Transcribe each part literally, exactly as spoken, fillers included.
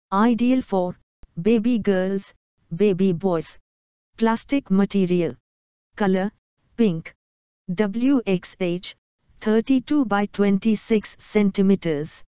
Ideal for baby girls, baby boys. Plastic material. Color, pink. W X H, thirty-two by twenty-six centimeters.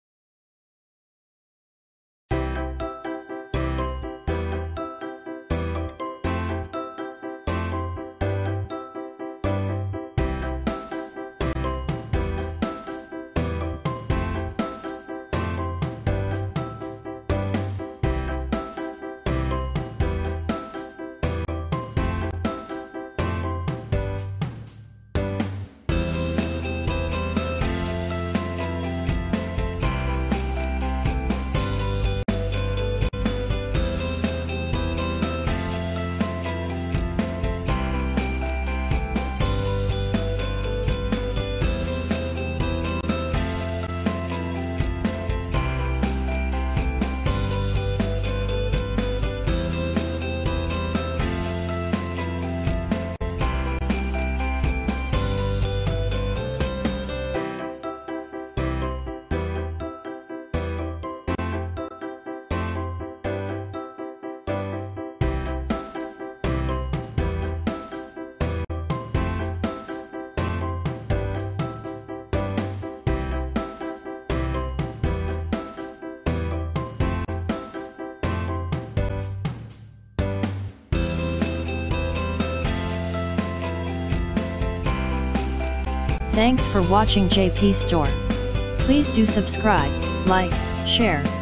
Thanks for watching J P Store. Please do subscribe, like, share,